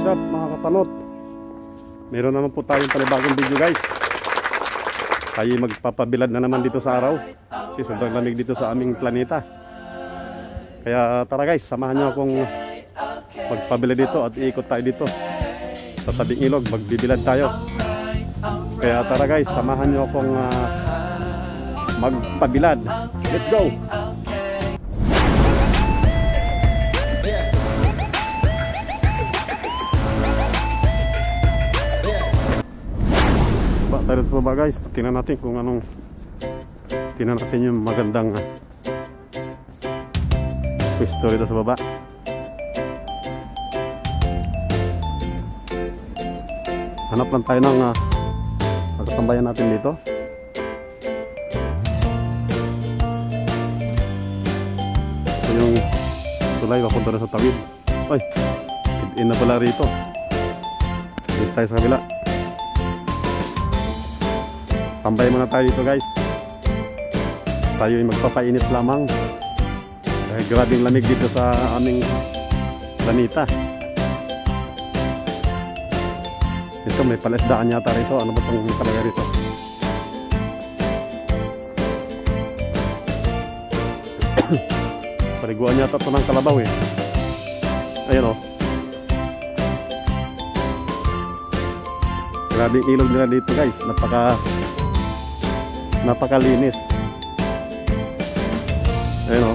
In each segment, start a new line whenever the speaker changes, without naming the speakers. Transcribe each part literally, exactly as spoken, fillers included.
What's up mga kapanot? Meron naman po tayong panibagong video guys. Tayo magpapabilad na naman dito sa araw. Kasi sobrang lamig dito sa aming planeta. Kaya tara guys, samahan nyo akong magpabilad dito at iikot tayo dito sa tabing ilog, magbibilad tayo. Kaya tara guys, samahan nyo akong uh, magpabilad. Let's go! Tayo sa baba guys, tingnan natin kung anong tingnan natin yung magandang uh, pwesto dito sa baba. Hanap lang tayo ng uh, magkatambayan natin dito. Ito yung tulay papunta na sa tawid. Ay, in na pala rito. Dito tayo sa kabila. Tambay muna tayo dito guys. Tayo ay magpapainit lamang dahil grabing lamig dito sa aming planeta. Ito may palasdaan yata rito. Ano ba itong nakalagay rito? Paliguan yata ito ng kalabaw eh. Ayan o. Grabing ilog nila dito guys. Napaka napakalinis. Ayun o.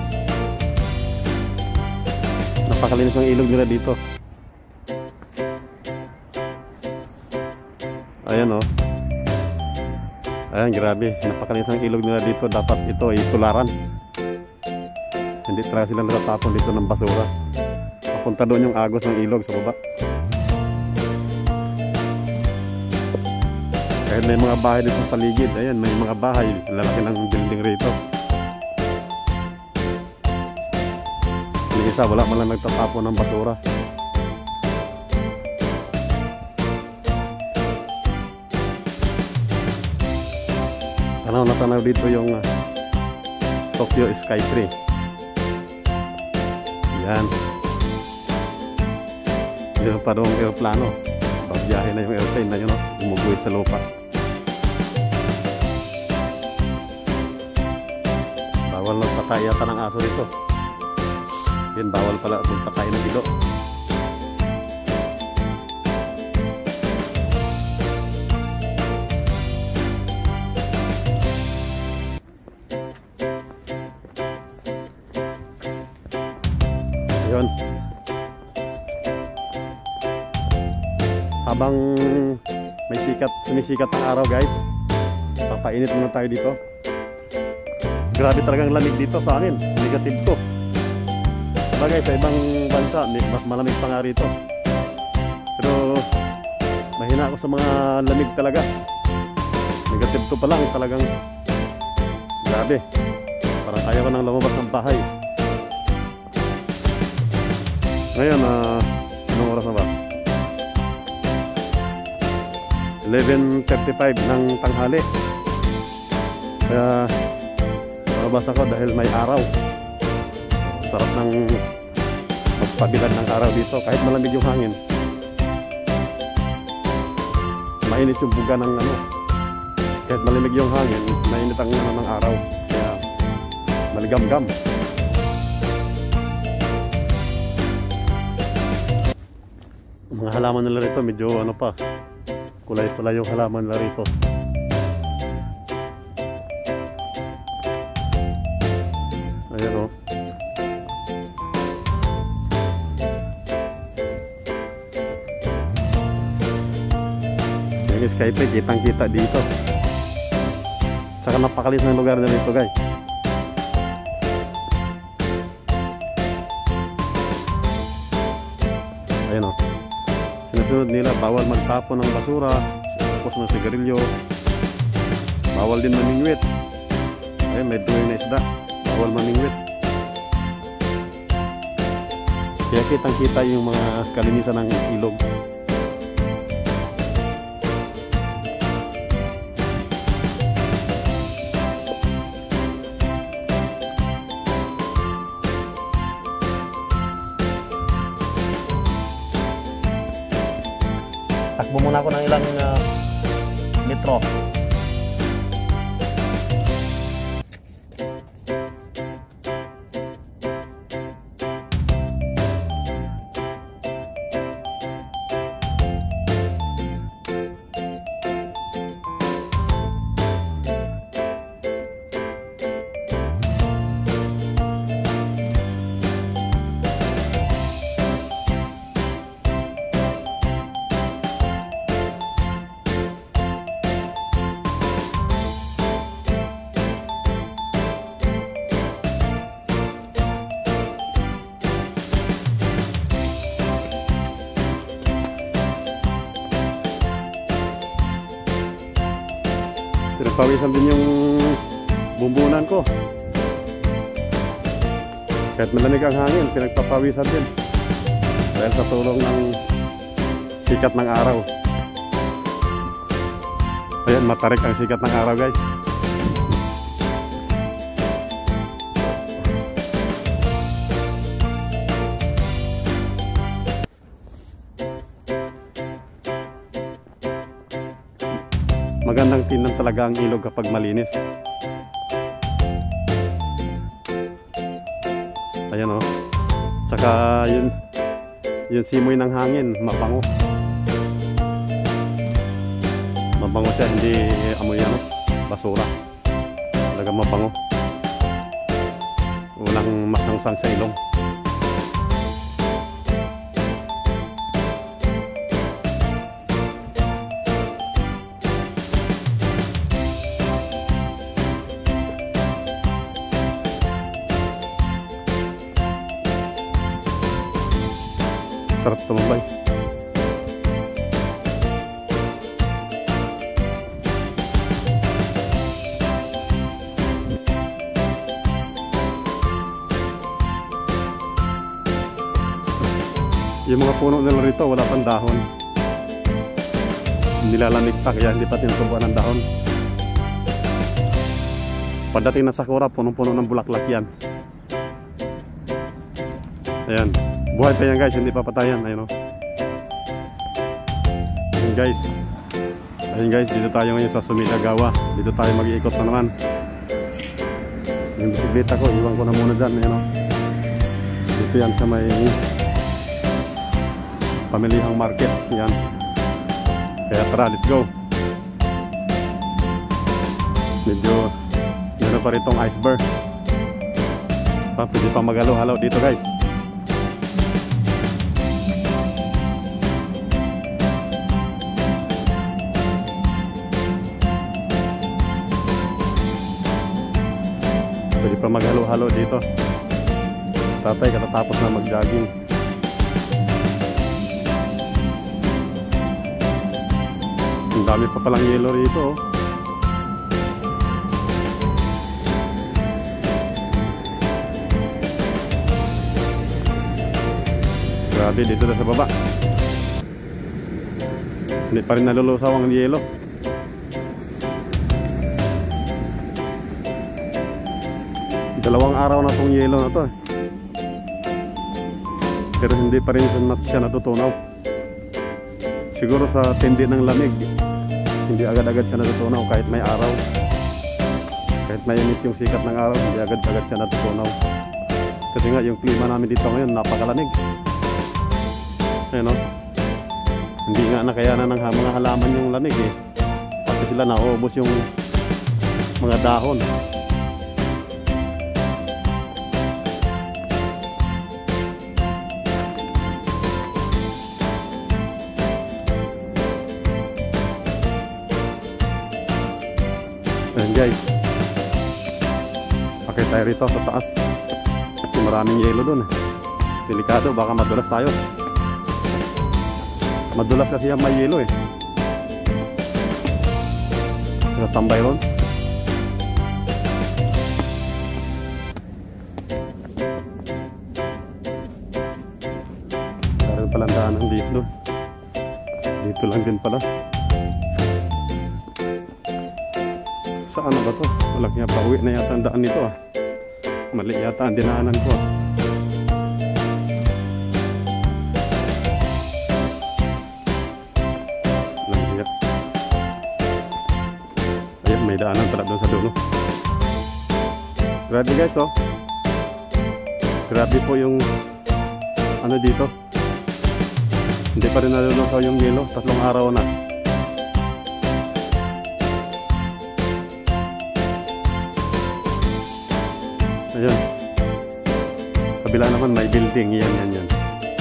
Napakalinis ng ilog nila dito. Ayan o. Ayan, grabe. Napakalinis ng ilog nila dito. Dapat ito ay tularan. Hindi talaga sila natatapon dito ng basura. Papunta doon yung agos ng ilog sa baba. Kahit may mga bahay dito sa paligid, ayan, may mga bahay, lalaki ng building rito. Yung isa, wala man lang nagtatapon ng basura. Tanaw na tanaw dito yung uh, Tokyo Skytree. Yan. Dito pa doong aeroplano. Bagbiyahe na yung airplane na yun, no? Umuguit sa lupa. Bawal magpatay yata ng aso dito. Yan, bawal pala magpatay ng ilo. Yun. Habang may sikat, sumisikat ang araw guys, papainit muna tayo dito. Grabe talagang lamig dito sa amin. Negative to. Sabagay sa ibang bansa mas malamig pa nga rito. Pero mahina ako sa mga lamig talaga. Negative to pa lang talagang grabe. Parang ayaw ko nang lumabas ng bahay. Ngayon, uh, anong oras na ba? eleven thirty-five ng tanghali. Kaya lumabas ako dahil may araw. Sarap ng magpabilad ng araw dito kahit malamig yung hangin. Mainit yung buga ng ano. Kahit malamig yung hangin, mainit ang ano ng araw. Kaya maligam-gam. Mga halaman nila rito medyo ano pa, kulay pala yung halaman nila rito. Ayan o. Yung Skytree, kitang kita dito. Tsaka napakalis ng lugar na rito guys. Ayan o. Sinusunod nila, bawal magtapon ng basura, tapos ng sigarilyo, bawal din mamingwit. Ayun, may duwing na isda, bawal mamingwit. Kaya kitang kita yung mga kalinisan ng ilog. Takbo muna ako ng ilang uh, metro. Pinagpawisan din yung bumbunan ko. Kahit malamig ang hangin, pinagpapawisan din. Dahil sa tulong ng sikat ng araw. Ayan, matarik ang sikat ng araw, guys. Magandang tingnan talaga ang ilog kapag malinis. Ayan o. Tsaka yun, yun simoy ng hangin, mabango. Mabango siya, hindi amoy ano, basura. Talaga mabango. Walang masangsang sa ilong. Sarap tumambay. Yung mga puno nila rito wala pang dahon. Nilalamig pa kaya hindi pa tinutubuan ng dahon. Pagdating ng sakura, punong-puno ng bulaklak yan. Ayan. Buhay pa yan, guys, hindi pa patayan. Ayun o. Ayun, guys. Ayun, guys, dito tayo ngayon sa Sumidagawa. Dito tayo mag-iikot na naman. Yung bisikleta ko, iwan ko na muna dyan. Ayun o. Dito yan sa may pamilihang market. Yan. Kaya tara, let's go. Medyo meron pa ritong iceberg. Pa, pwede pa magalaw-halaw dito, guys. Pwede pa maghalo-halo dito. Tatay katatapos na mag-jogging. Ang dami pa palang yelo rito oh. Grabe dito na sa baba. Hindi pa rin nalulusaw ang yelo. Dalawang araw na tong yelo na to eh. Pero hindi pa rin siya natutunaw. Siguro sa tindi ng lamig, hindi agad-agad siya natutunaw kahit may araw. Kahit mainit yung sikat ng araw, hindi agad-agad siya natutunaw. Kasi nga yung klima namin dito ngayon napakalamig. Ayun o. Hindi nga nakayanan ng mga halaman yung lamig eh. Pati sila nauubos yung mga dahon. Ayan guys, pakay tayo rito sa taas. Kasi maraming yelo dun. Delikado, baka madulas tayo. Madulas kasi yan may yelo eh. Natambay ron. Meron palang daanan dito. Dito lang din pala. Saan na ba to? Walang nga pa, uwi na yata ang daan nito ah. Mali yata ang dinaanan ko ah. daanan pala doon sa dulo. Grabe guys, oh. Grabe po yung ano dito. Hindi pa rin nalulusaw yung yelo. Tatlong araw na. Ayun. Kabila naman may building. Yan, yan, yan.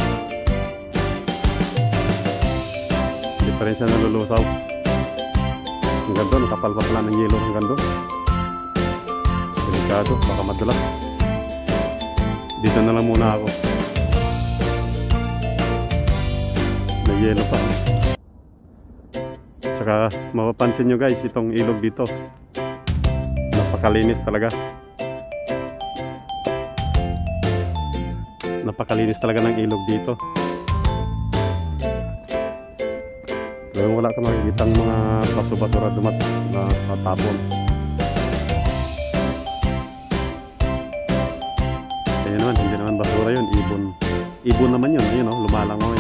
Hindi pa rin siya nalulusaw. Hanggang doon, nakapal pa pala ng yelo hanggang doon. Delikado, baka madulas. Dito na lang muna ako. May yelo pa. Tsaka mapapansin nyo guys, itong ilog dito. Napakalinis talaga. Napakalinis talaga ng ilog dito. Pero wala ka makikitang mga baso-basura dumat na matapon. Kaya naman, hindi naman basura yun, ibon. Ibon naman yun, ayun o, lumalangoy.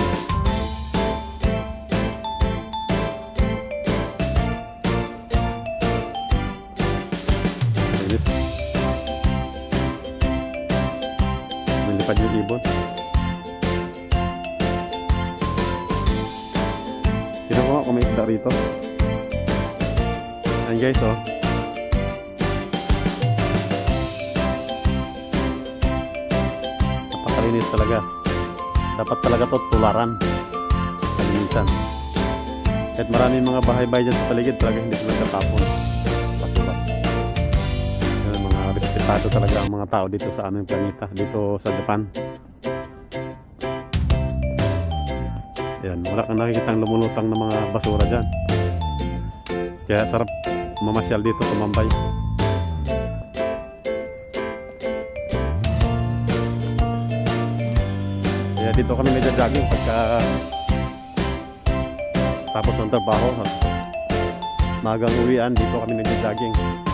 Linis. Malipad yung ibon. Tignan ko nga kung may isda rito. Ayan guys o. Napakalinis talaga. Dapat talaga to tularan. Kalinisan. Kahit maraming mga bahay-bahay dyan sa paligid, talaga hindi sila katapon. Basura. Yan, mga respetado talaga ang mga tao dito sa aming planeta, dito sa Japan. Yan, wala kang nakikitang lumulutang ng mga basura dyan. Kaya sarap mamasyal dito, tumambay. Kaya dito kami nagja-jogging pagka tapos ng trabaho. Magang uwian, dito kami nagja-jogging.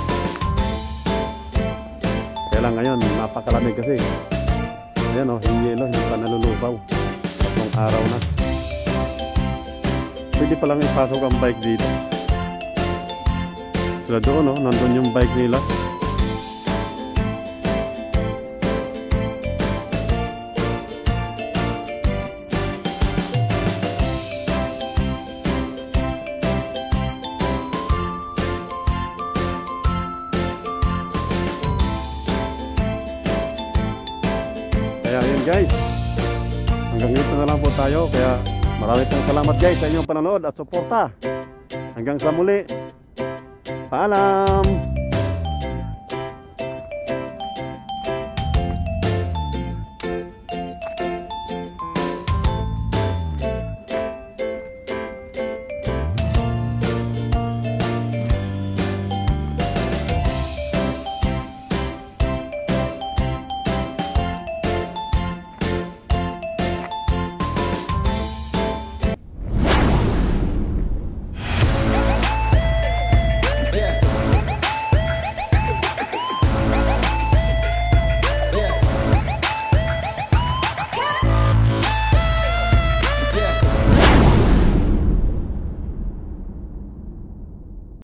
Kaya lang ngayon, napakalamig kasi. Ayan o, yung yelo, hindi pa nalulubaw. Tatlong araw na. Pwede palang ipasok ang bike dito. Sila doon, no? Nandun yung bike nila. Kaya yun guys, hanggang dito na lang po tayo. Kaya marami pong salamat guys sa inyong panonood at suporta. Hanggang sa muli. Paalam!